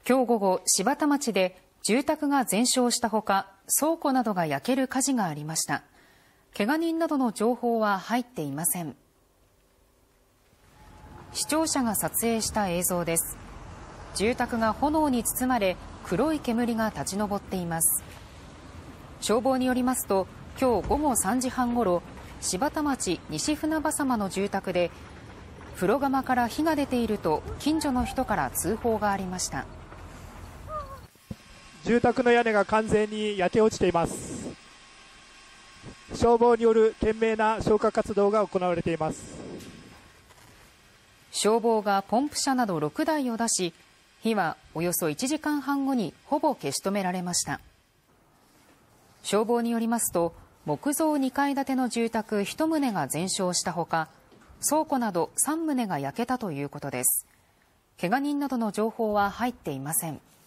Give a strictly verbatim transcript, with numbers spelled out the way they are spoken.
今日午後、柴田町で住宅が全焼したほか、倉庫などが焼ける火事がありました。怪我人などの情報は入っていません。視聴者が撮影した映像です。住宅が炎に包まれ、黒い煙が立ち上っています。消防によりますと、今日午後さんじはんごろ、柴田町西船場様の住宅で、風呂釜から火が出ていると近所の人から通報がありました。 住宅の屋根が完全に焼け落ちています。消防による懸命な消火活動が行われています。 消防がポンプ車などろくだいを出し、火はおよそいちじかんはんごにほぼ消し止められました。消防によりますと、木造にかい建ての住宅いちとうが全焼したほか、倉庫などさんとうが焼けたということです。怪我人などの情報は入っていません。